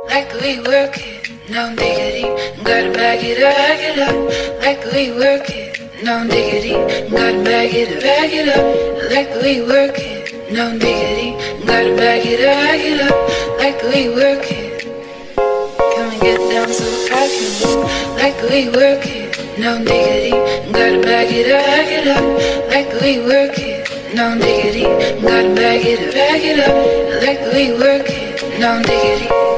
Like we work it, no diggity. Gotta bag it up. Like we work it, no diggity. Gotta bag it up. Like we work it, no diggity. Gotta bag it up. Like we work it. Can we get down so I can move? Like we work it, no diggity. Gotta bag it up. Like we work it, no diggity. Gotta bag it up. Like we work it, no diggity.